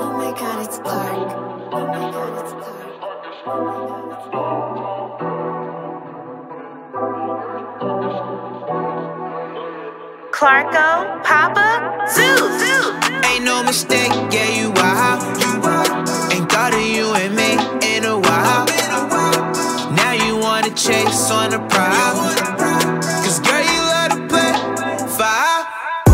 Oh my god, it's Clark. Oh my god, it's Clark. Clarko, Papa, Zeus. Ain't no mistake, yeah, you wild. Ain't thought of you and me in a while. Now you wanna chase on the prowl. Cause girl, you love to play foul.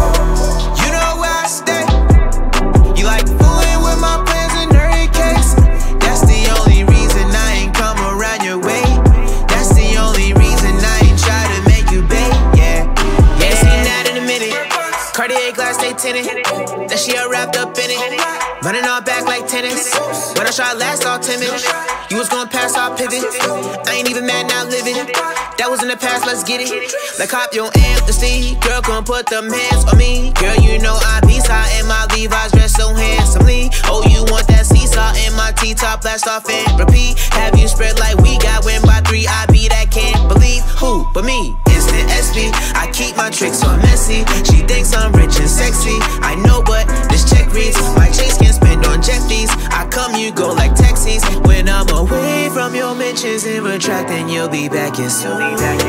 You know where I stay. You like fooling with my plans and hurry cakes. That's the only reason I ain't come around your way. That's the only reason I ain't try to make you bait, yeah. Ain't seen that in a minute. Cartier glass, stay tinted. That she all wrapped up in it. Running all back like tennis. When I try last, all timid. You was gonna pass, I'll pivot. I ain't even mad, now living. That was in the past, let's get it. Like hop your amnesty. Girl, come put them hands on me. Girl, you know I be hot in my Levi's dress so handsomely. Oh, you want that seesaw in my T-top, blast off and repeat. Have you spread like we got win by 3? I be that can't believe who but me. Instant SP. I keep my tricks on messy. She thinks I'm rich and sexy. I know, but this check reads. My chase can spend on jet fees. I come, you go like taxis. When I'm away from your mentions and retract, then you'll be back in soon.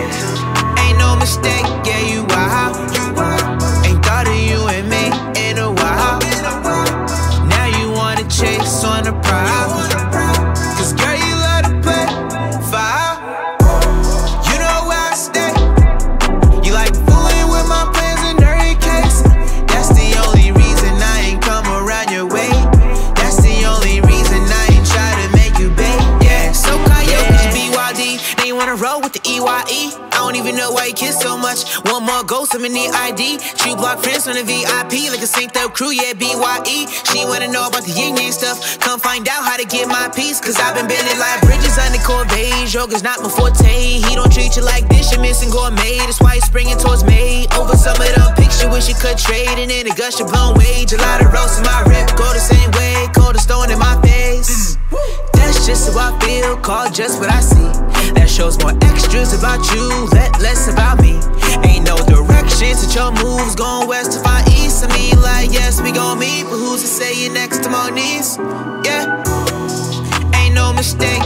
Ain't no mistake, yeah, you wild. Ain't thought of you and me in a while. Now you wanna chase on the prowl. Cause girl, you love to play foul. You know where I stay. You like fooling with my plans and hurry cakes. That's the only reason I ain't come around your way. That's the only reason I ain't try to make you bait, yeah. So Kyle, cause you BYD. Now you wanna roll with the EYE. I don't even know why you kiss so much. One more ghost, I'm in the ID. True block friends on the VIP. Like a synced up crew, yeah, BYE. She wanna know about the yin yang stuff. Come find out how to get my piece. Cause I've been building like bridges under Corvette. Yoga's not my forte. He don't treat you like this, you're missing gourmet. That's why he's springing towards May. Over some of them pics you wish you could trade. And then the gush your blown wage. A lot of roast in my rip. Go the same way, cold a stone in my face. That's just how I feel, call just what I see. That shows more extras about you, less about me. Ain't no directions that your moves going west to find east. I mean, like, yes, we gon' meet, but who's to say you're next to Moniz? Yeah, ain't no mistake.